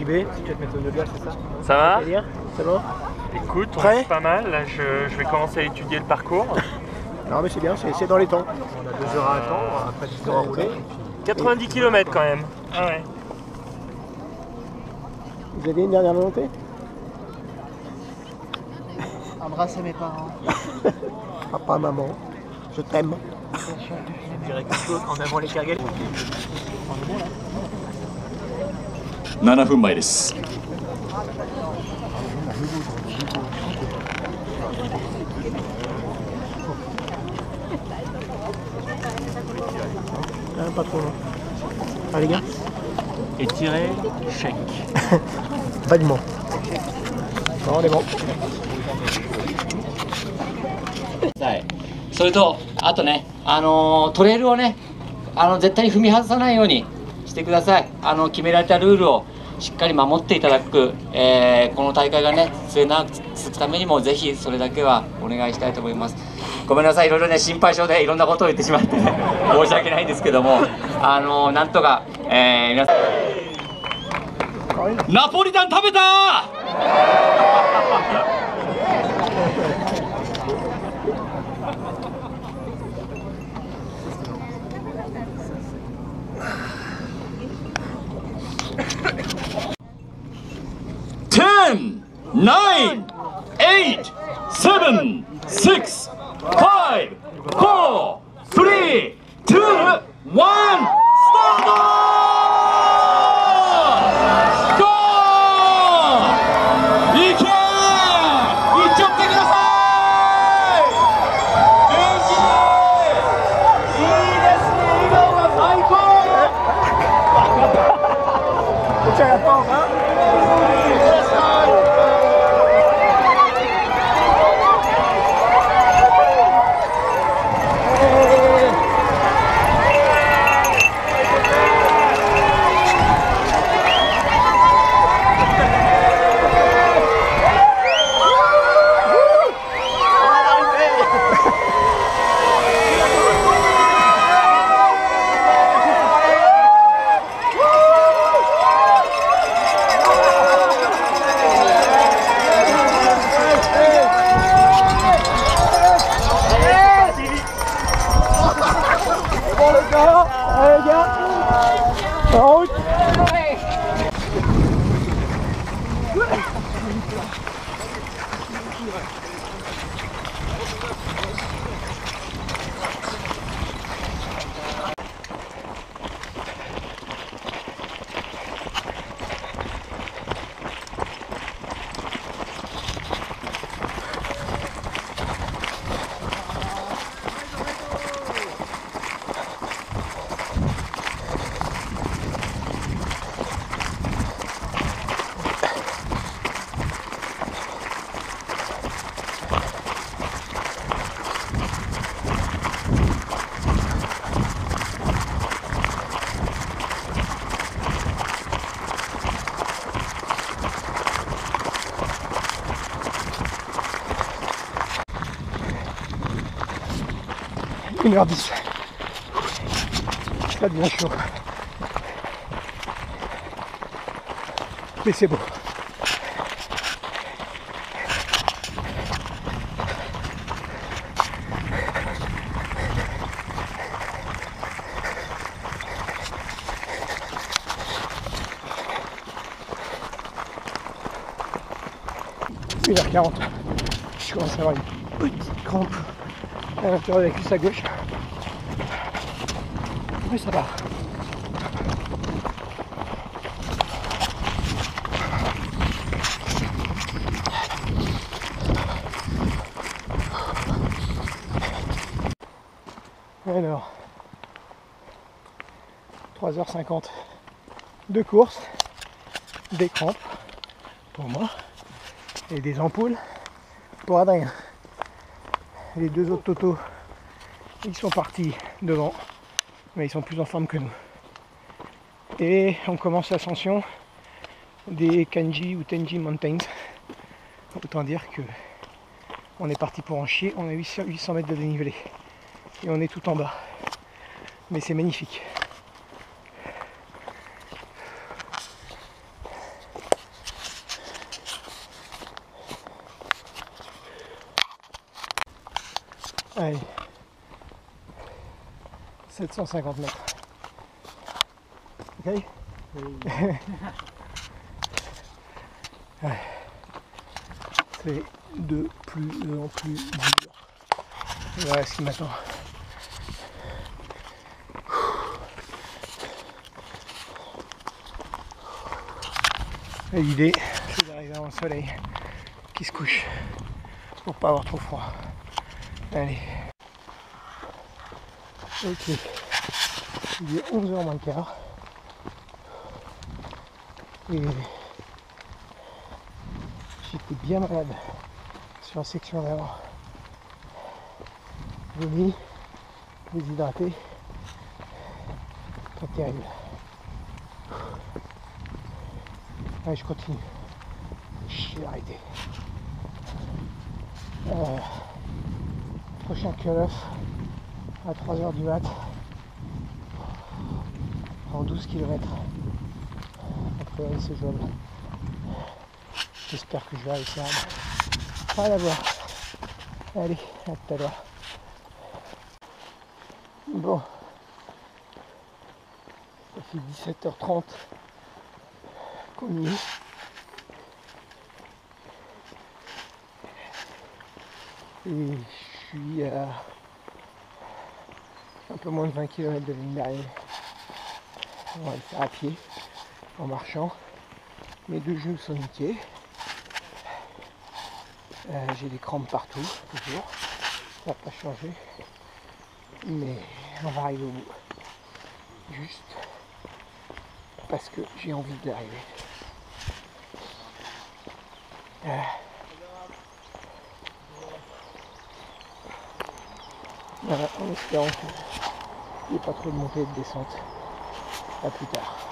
JB, si tu vas te mettre au yoga, c'est ça? Ça va? C'est bon? Écoute, on est pas mal. Là, je vais commencer à étudier le parcours. Non, mais c'est bien, c'est dans les temps. On a 2 heures à attendre, après 10 heures à rouler. 90 km quand même. Ah ouais. Vous avez une dernière volonté? Embrasser mes parents. Papa, maman, je t'aime. Je dirais quelque chose en avant les cargales. 7分前です。 Pas trop long. Allez les gars. Étirer, chèque. Vaguement. Non, on est bon. それとあとね、トレイルをね、絶対に踏み外さないようにしてください。決められたルールをしっかり守っていただく、この大会がね末永く続くためにもぜひそれだけはお願いしたいと思います。ごめんなさい、いろいろね心配性でいろんなことを言ってしまって、ね、申し訳ないんですけども、なんとか、皆さんナポリタン食べた10, 9, 8, 7, 6, 5, 4, 3, 2, 1, スタートゴー！いけー！いっちゃってください！元気！いいですね、笑顔が最高！ こっちはやったのか？Allez les gars, en route. Une heure 10. Ça devient chaud. Mais c'est beau. Une heure 40. Je commence à avoir une petite crampe à l'intérieur de la cuisse à gauche. Mais ça va. Alors, 3h50 de course, des crampes pour moi et des ampoules pour Adrien. Les deux autres totos, ils sont partis devant, mais ils sont plus en forme que nous. Et on commence l'ascension des Kanji ou Tenji Mountains. Autant dire que on est parti pour en chier. On a 800 mètres de dénivelé et on est tout en bas, mais c'est magnifique. Allez. 750 mètres. Ok. Ouais. C'est de plus en plus dur. Voilà ce qui m'attend. L'idée, c'est d'arriver avant le soleil qui se couche pour pas avoir trop froid. Allez. Ok. Il est 11h moins le quart. Et j'étais bien malade sur la section d'avant. Vomi, déshydraté, pas terrible. Allez, je continue. Je vais arrêter. Prochain call-off à 3h du mat en 12 km. A priori c'est jouable. J'espère que je vais réussir à l'avoir. Allez, à tout à l'heure. Bon, ça fait 17h30 qu'on y est. Et je suis à un peu moins de 20 km de ligne d'arrivée. On va le faire à pied, en marchant. Mes deux genoux sont niqués. J'ai des crampes partout, toujours. Ça n'a pas changé. Mais on va arriver au bout. Juste parce que j'ai envie d'y arriver. Voilà, en espérant qu'il n'y ait pas trop de montée et de descente. À plus tard.